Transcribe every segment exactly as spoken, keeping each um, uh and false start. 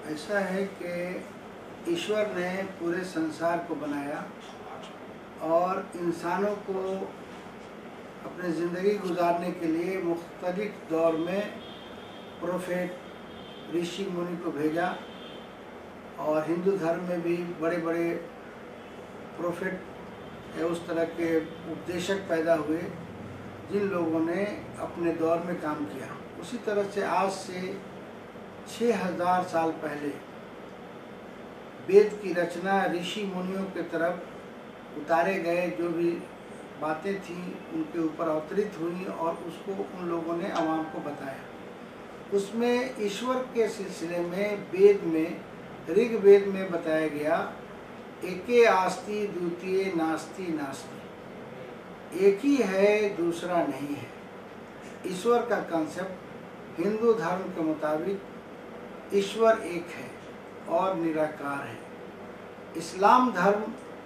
ऐसा है कि ईश्वर ने पूरे संसार को बनाया और इंसानों को अपनी ज़िंदगी गुजारने के लिए मुख्तलिफ दौर में प्रोफेट ऋषि मुनि को भेजा। और हिंदू धर्म में भी बड़े बड़े प्रोफेट उस तरह के उपदेशक पैदा हुए जिन लोगों ने अपने दौर में काम किया। उसी तरह से आज से छः हजार साल पहले वेद की रचना ऋषि मुनियों के तरफ उतारे गए, जो भी बातें थीं उनके ऊपर अवतरित हुई और उसको उन लोगों ने आवाम को बताया। उसमें ईश्वर के सिलसिले में वेद में ऋग्वेद में बताया गया, एके आस्ति द्वितीय नास्ति नास्ति, एक ही है दूसरा नहीं है। ईश्वर का कंसेप्ट हिंदू धर्म के मुताबिक ईश्वर एक है और निराकार है। इस्लाम धर्म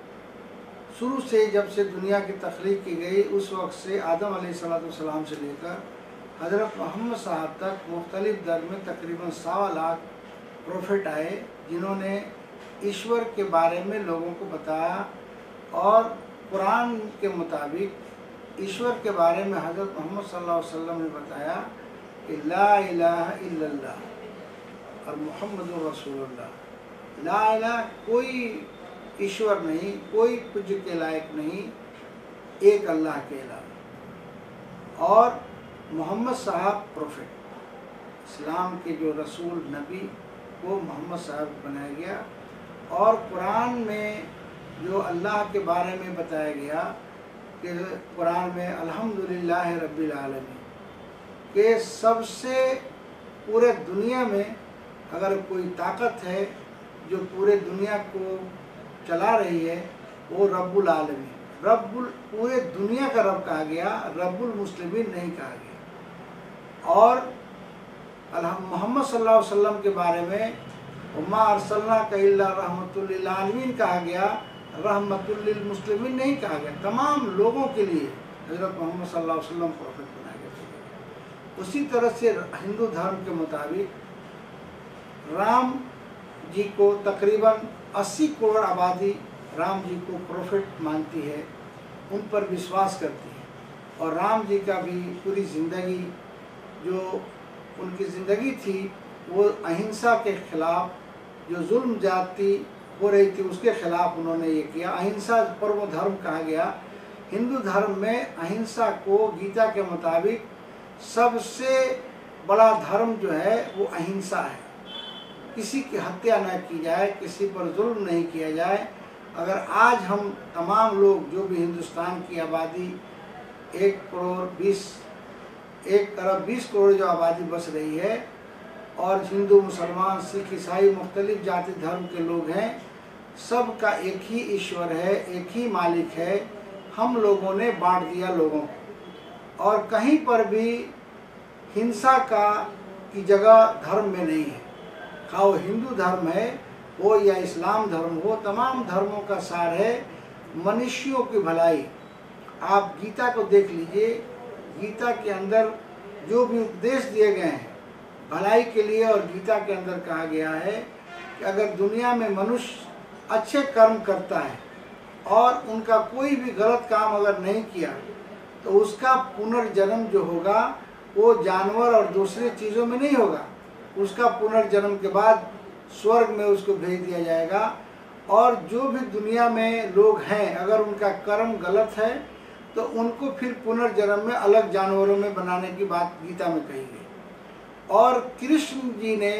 शुरू से जब से दुनिया की तख्लीक की गई उस वक्त से आदम अलैहिस्सलाम से लेकर हज़रत मोहम्मद साहब तक मुख्तलिफ दर में तकरीबन सवा लाख प्रोफेट आए जिन्होंने ईश्वर के बारे में लोगों को बताया। और कुरान के मुताबिक ईश्वर के बारे में हज़रत मोहम्मद सल्लल्लाहु अलैहि वसल्लम ने बताया कि ला इलाहा इल्लल्लाह और मुहम्मदुर रसूलुल्लाह, ला इलाहा कोई ईश्वर नहीं, कोई पूज्य के लायक नहीं, एक अल्लाह के अलावा। और मोहम्मद साहब प्रोफेट, इस्लाम के जो रसूल नबी वो मोहम्मद साहब बनाया गया। और कुरान में जो अल्लाह के बारे में बताया गया कि कुरान में अल्हम्दुलिल्लाह रब्बिल आलमीन के सबसे पूरे दुनिया में अगर कोई ताकत है जो पूरे दुनिया को चला रही है वो रब्बुल आलमीन, रब्बुल पूरे दुनिया का रब कहा गया, रब्बुल मुस्लिमीन नहीं कहा गया। और मोहम्मद सल्लल्लाहु अलैहि वसल्लम के बारे में उम्मा अरसलनाका इल्ला रहमतुल लिल आलमीन कहा गया, रहमतुल लिल मुस्लिमीन नहीं कहा गया। तमाम लोगों के लिए हज़रत मोहम्मद सल्लल्लाहु अलैहि वसल्लम प्रोफेट बनाए गए। उसी तरह से हिंदू धर्म के मुताबिक राम जी को तकरीबन अस्सी करोड़ आबादी राम जी को प्रोफेट मानती है, उन पर विश्वास करती है। और राम जी का भी पूरी ज़िंदगी जो उनकी ज़िंदगी थी वो अहिंसा के ख़िलाफ़, जो जुल्म जाती हो रही थी उसके ख़िलाफ़ उन्होंने ये किया। अहिंसा परमो धर्म कहा गया। हिंदू धर्म में अहिंसा को गीता के मुताबिक सबसे बड़ा धर्म जो है वो अहिंसा है। किसी की हत्या न की जाए, किसी पर जुल्म नहीं किया जाए। अगर आज हम तमाम लोग जो भी हिंदुस्तान की आबादी एक करोड़ बीस एक अरब बीस करोड़ जो आबादी बस रही है और हिंदू मुसलमान सिख ईसाई मुख्तलिफ जाति धर्म के लोग हैं, सब का एक ही ईश्वर है, एक ही मालिक है। हम लोगों ने बांट दिया लोगों को और कहीं पर भी हिंसा का की जगह धर्म में नहीं है। खा वो हिंदू धर्म है हो या इस्लाम धर्म हो, तमाम धर्मों का सार है मनुष्यों की भलाई। आप गीता को देख लीजिए, गीता के अंदर जो भी उपदेश दिए गए हैं भलाई के लिए, और गीता के अंदर कहा गया है कि अगर दुनिया में मनुष्य अच्छे कर्म करता है और उनका कोई भी गलत काम अगर नहीं किया तो उसका पुनर्जन्म जो होगा वो जानवर और दूसरी चीज़ों में नहीं होगा। उसका पुनर्जन्म के बाद स्वर्ग में उसको भेज दिया जाएगा। और जो भी दुनिया में लोग हैं अगर उनका कर्म गलत है तो उनको फिर पुनर्जन्म में अलग जानवरों में बनाने की बात गीता में कही गई। और कृष्ण जी ने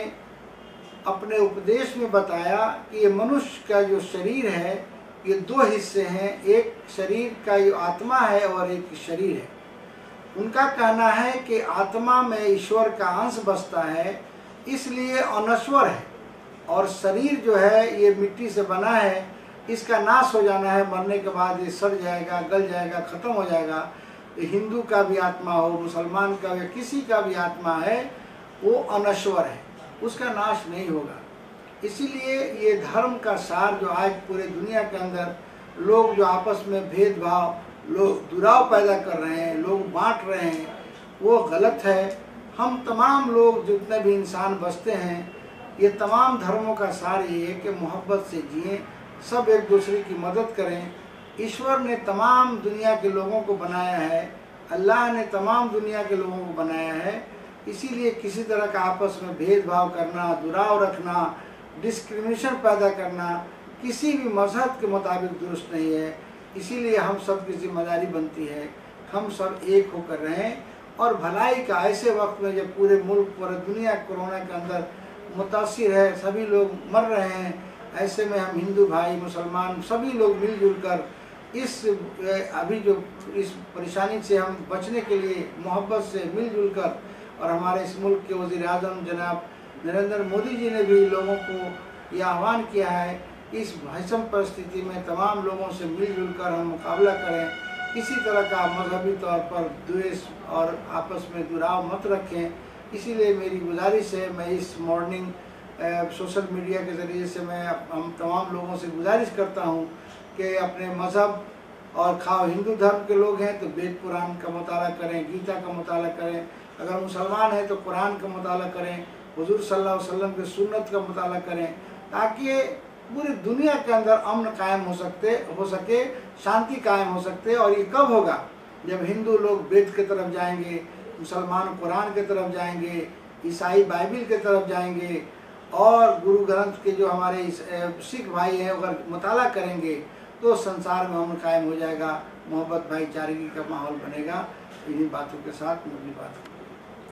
अपने उपदेश में बताया कि ये मनुष्य का जो शरीर है ये दो हिस्से हैं, एक शरीर का जो आत्मा है और एक शरीर है। उनका कहना है कि आत्मा में ईश्वर का अंश बसता है इसलिए अनश्वर है, और शरीर जो है ये मिट्टी से बना है, इसका नाश हो जाना है, मरने के बाद ये सड़ जाएगा, गल जाएगा, ख़त्म हो जाएगा। हिंदू का भी आत्मा हो, मुसलमान का या किसी का भी आत्मा है वो अनश्वर है, उसका नाश नहीं होगा। इसीलिए ये धर्म का सार जो आज पूरे दुनिया के अंदर लोग जो आपस में भेदभाव, लोग दुराव पैदा कर रहे हैं, लोग बांट रहे हैं, वो गलत है। हम तमाम लोग जितने भी इंसान बसते हैं ये तमाम धर्मों का सार ये है कि मोहब्बत से जिएं, सब एक दूसरे की मदद करें। ईश्वर ने तमाम दुनिया के लोगों को बनाया है, अल्लाह ने तमाम दुनिया के लोगों को बनाया है, इसीलिए किसी तरह का आपस में भेदभाव करना, दुराव रखना, डिस्क्रिमिनेशन पैदा करना किसी भी मजहब के मुताबिक दुरुस्त नहीं है। इसीलिए हम सब की जिम्मेदारी बनती है हम सब एक होकर रहें और भलाई का ऐसे वक्त में जब पूरे मुल्क पूरी दुनिया कोरोना के अंदर मुतासिर है, सभी लोग मर रहे हैं, ऐसे में हम हिंदू भाई मुसलमान सभी लोग मिलजुल कर इस अभी जो इस परेशानी से हम बचने के लिए मोहब्बत से मिलजुल कर, और हमारे इस मुल्क के वज़ीर आज़म जनाब नरेंद्र मोदी जी ने भी लोगों को यह आह्वान किया है, इस भीषण परिस्थिति में तमाम लोगों से मिलजुल कर हम मुकाबला करें, किसी तरह का मजहबी तौर पर द्वेष और आपस में दुराव मत रखें। इसीलिए मेरी गुजारिश है, मैं इस मॉर्निंग सोशल मीडिया के ज़रिए से मैं हम तमाम लोगों से गुजारिश करता हूँ कि अपने मज़हब और खाओ हिंदू धर्म के लोग हैं तो वेद पुराण का मुताला करें, गीता का मुताला करें, अगर मुसलमान हैं तो कुरान का मुताला करें, हुजूर सल्लल्लाहु अलैहि वसल्लम के सुन्नत का मुताला करें, ताकि पूरी दुनिया के अंदर अमन कायम हो सकते हो सके, शांति कायम हो सकते। और ये कब होगा? जब हिंदू लोग वेद की तरफ जाएंगे, मुसलमान कुरान की तरफ जाएंगे, ईसाई बाइबिल की तरफ जाएंगे और गुरु ग्रंथ के जो हमारे सिख भाई हैं अगर मुताला करेंगे तो संसार में अमन कायम हो जाएगा, मोहब्बत भाईचारे का माहौल बनेगा। इन्हीं बातों के साथ मुझे बात